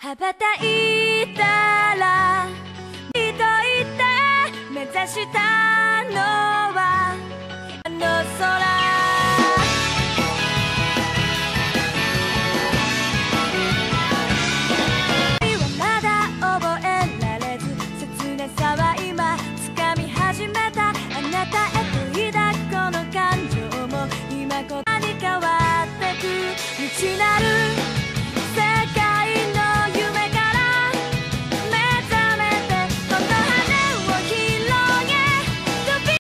羽ばたいたら一人で目指したのはあの空。まだ覚えられず切なさは今掴み始めた。あなたへと抱くこの感情も今ここに変わってく。未知なる